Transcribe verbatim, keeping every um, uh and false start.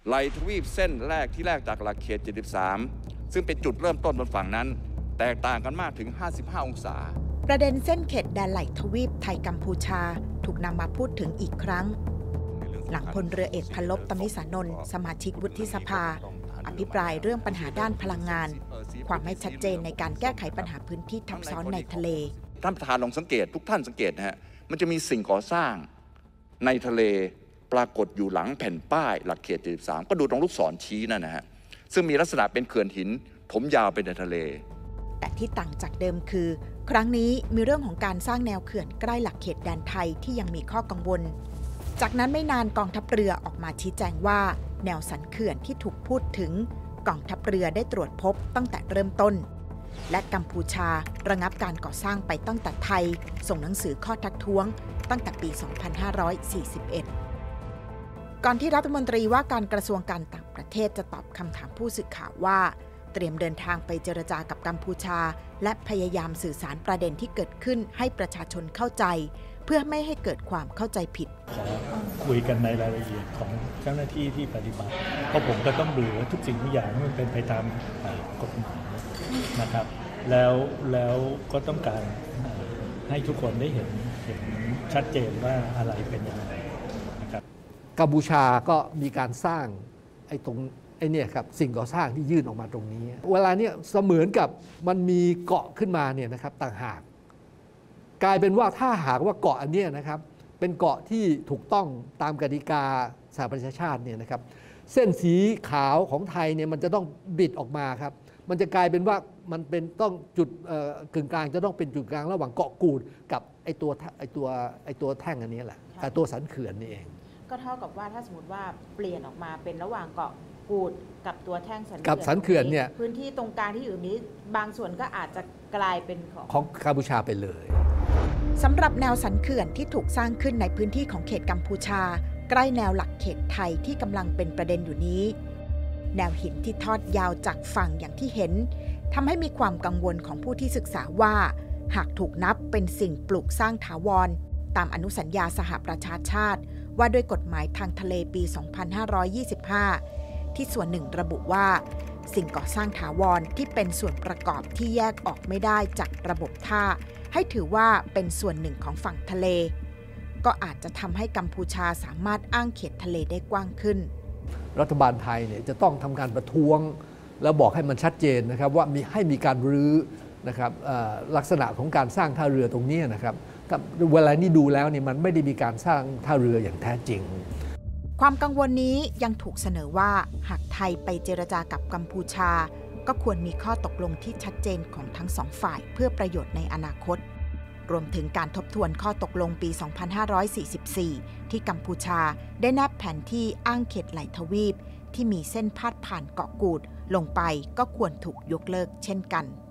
ไหลทวีปเส้นแรกที่แรกจากหลักเขตเจ็ดสิบสามซึ่งเป็นจุดเริ่มต้นบนฝั่งนั้นแตกต่างกันมากถึงห้าสิบห้าองศาประเด็นเส้นเขตแดนไหลทวีปไทยกัมพูชาถูกนำมาพูดถึงอีกครั้งหลังพลเรือเอกพันลบตมิสานนท์สมาชิกวุฒิสภาอภิปรายเรื่องปัญหาด้านพลังงานความไม่ชัดเจนในการแก้ไขปัญหาพื้นที่ทับซ้อนในทะเลท่านประธานลองสังเกตทุกท่านสังเกตนะฮะมันจะมีสิ่งก่อสร้างในทะเลปรากฏอยู่หลังแผ่นป้ายหลักเขตเจ็ดสิบสามก็ดูตรงลูกศรชี้นั่นนะฮะซึ่งมีลักษณะเป็นเขื่อนหินถมยาวไปในทะเลแต่ที่ต่างจากเดิมคือครั้งนี้มีเรื่องของการสร้างแนวเขื่อนใกล้หลักเขตแดนไทยที่ยังมีข้อกังวลจากนั้นไม่นานกองทัพเรือออกมาชี้แจงว่าแนวสันเขื่อนที่ถูกพูดถึงกองทัพเรือได้ตรวจพบตั้งแต่เริ่มต้นและกัมพูชาระงับการก่อสร้างไปตั้งแต่ไทยส่งหนังสือข้อทักท้วงตั้งแต่ปี สองพันห้าร้อยสี่สิบเอ็ด ก่อนที่รัฐมนตรีว่าการกระทรวงการต่างประเทศจะตอบคำถามผู้สื่อข่าวว่าเตรียมเดินทางไปเจรจากับกัมพูชาและพยายามสื่อสารประเด็นที่เกิดขึ้นให้ประชาชนเข้าใจเพื่อไม่ให้เกิดความเข้าใจผิดขอคุยกันในรายละเอียดของเจ้าหน้าที่ที่ปฏิบัติเพราะผมก็ต้องดูว่าทุกสิ่งทุกอย่างมันเป็นไปตามกฎหมายนะครับแล้วแล้วก็ต้องการให้ทุกคนได้เห็นเห็นชัดเจนว่าอะไรเป็นยังไงนะครับกัมพูชาก็มีการสร้างไอ้ตรงไอ้นี่ครับสิ่งก่อสร้างที่ยื่นออกมาตรงนี้เวลาเนี้ยเสมือนกับมันมีเกาะขึ้นมาเนี่ยนะครับต่างหากกลายเป็นว่าถ้าหากว่าเกาะอันนี้นะครับเป็นเกาะที่ถูกต้องตามกติกาสหประชาชาติเนี่ยนะครับเส้นสีขาวของไทยเนี่ยมันจะต้องบิดออกมาครับมันจะกลายเป็นว่ามันเป็นต้องจุดกึ่งกลางจะต้องเป็นจุดกลางระหว่างเกาะกูดกับไอ้ตัวไอ้ตัวไอ้ตัวแท่งอันนี้แหละตัวสันเขื่อนนี่เองก็เท่ากับว่าถ้าสมมติว่าเปลี่ยนออกมาเป็นระหว่างเกาะกูดกับตัวแท่งสันเขื่อนกับสันเขื่อนเนี่ยพื้นที่ตรงกลางที่อยู่นี้บางส่วนก็อาจจะกลายเป็นของของกัมพูชาไปเลยสำหรับแนวสันเขื่อนที่ถูกสร้างขึ้นในพื้นที่ของเขตกัมพูชาใกล้แนวหลักเขตไทยที่กำลังเป็นประเด็นอยู่นี้แนวหินที่ทอดยาวจากฝั่งอย่างที่เห็นทำให้มีความกังวลของผู้ที่ศึกษาว่าหากถูกนับเป็นสิ่งปลูกสร้างถาวรตามอนุสัญญาสหประชาชาติว่าด้วยกฎหมายทางทะเลปี สองพันห้าร้อยยี่สิบห้า ที่ส่วนหนึ่งระบุว่าสิ่งก่อสร้างถาวรที่เป็นส่วนประกอบที่แยกออกไม่ได้จากระบบท่าให้ถือว่าเป็นส่วนหนึ่งของฝั่งทะเลก็อาจจะทำให้กัมพูชาสามารถอ้างเขตทะเลได้กว้างขึ้นรัฐบาลไทยเนี่ยจะต้องทำการประท้วงแล้วบอกให้มันชัดเจนนะครับว่ามีให้มีการรื้อนะครับลักษณะของการสร้างท่าเรือตรงนี้นะครับเวลานี้ดูแล้วนี่มันไม่ได้มีการสร้างท่าเรืออย่างแท้จริงความกังวลนี้ยังถูกเสนอว่าหากไทยไปเจรจากับกัมพูชาก็ควรมีข้อตกลงที่ชัดเจนของทั้งสองฝ่ายเพื่อประโยชน์ในอนาคตรวมถึงการทบทวนข้อตกลงปี สองพันห้าร้อยสี่สิบสี่ ที่กัมพูชาได้แนบแผนที่อ้างเขตไหลทวีปที่มีเส้นพาดผ่านเกาะกูดลงไปก็ควรถูกยกเลิกเช่นกัน